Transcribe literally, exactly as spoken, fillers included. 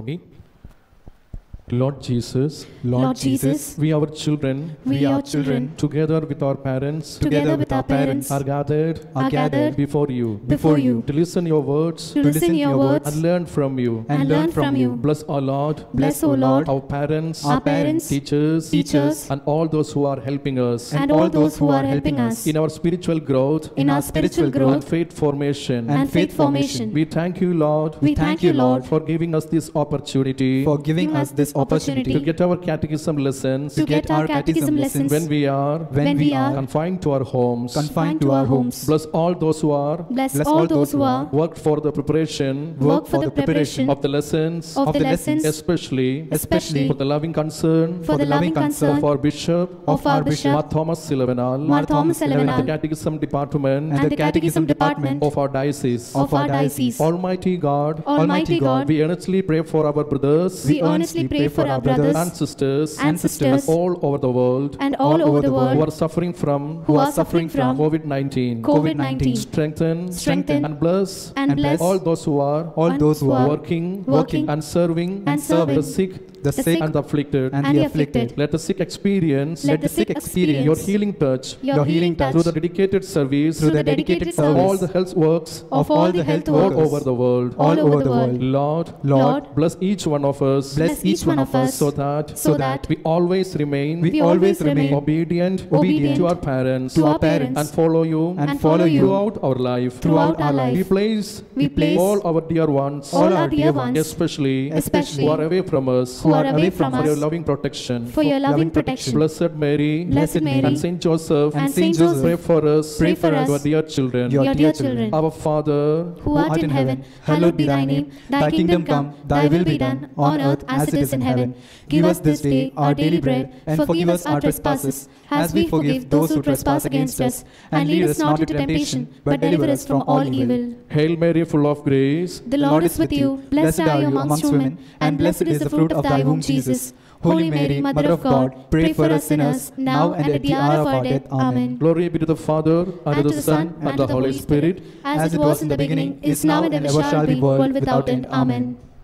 testimony. Lord Jesus, Lord Jesus, we our children, we our children, together with our parents, together with our parents, are gathered, are gathered before you, before you, to listen your words, to listen your words, and learn from you. and learn from you. Bless our Lord, Bless, O Lord, our parents, our parents, teachers, teachers, and all those who are helping us and all those who are helping us in our spiritual growth, in our spiritual and growth faith formation. and faith formation. We thank you, Lord, We thank you, Lord, for giving us this opportunity for giving us this opportunity to get our catechism lessons to get our catechism lessons when we are when we are confined to our homes. confined to our homes. Bless all those who are Bless Bless all those who are worked for the preparation work for the preparation of the lessons, of of the the lessons, especially especially for the loving concern for the loving concern of our Bishop, of our Mar Bishop, Thomas Silvanal, Mar Thomas and the Elevenal, Catechism Department and the Catechism Department of our diocese. of our diocese. Almighty God, Almighty God, we earnestly pray for our brothers we earnestly pray for our brothers and sisters and sisters all over the world and all over the who world are suffering from who are suffering from COVID nineteen. COVID nineteen. Strengthen, Strengthen and bless and bless all those who are All and those who are working, working and serving and serving the sick the the sick sick and the afflicted. and and the the afflicted. afflicted. Let the sick experience Let the sick your experience healing touch your healing touch through the dedicated service through the dedicated of all service the health works of all the health all workers over the world. all over the world. Lord, Lord, bless each one of us Bless each one of us so that so that we always remain we we always always remain remain obedient, obedient to our parents to our parents and follow you and and follow follow you you throughout our life. throughout our We life. place We place all our dear ones, all our dear ones, especially especially who are away from us, who are away from for your us, loving protection. for your loving protection. Blessed Mary, Blessed Mary, and Saint Joseph, and Saint Joseph, pray for us, pray for us, your dear children. your your dear children. Our Father, Who art in heaven, hallowed be thy name. Thy kingdom come, thy will be done, on earth as it is in heaven. Give us this day our daily bread, and forgive us our trespasses, as we forgive those who trespass against us. And lead us not into temptation, but deliver us from all evil. Hail Mary, full of grace, The Lord is with you. Blessed are you amongst women, and blessed is the fruit of thy womb, Jesus. Holy Mary, Mother of God, pray for us sinners, now and at the hour of our death. Amen. Glory be to the Father, and, to the Son, and, to the Holy Spirit, as it was in the beginning, is now, and ever shall be, world without end. Amen.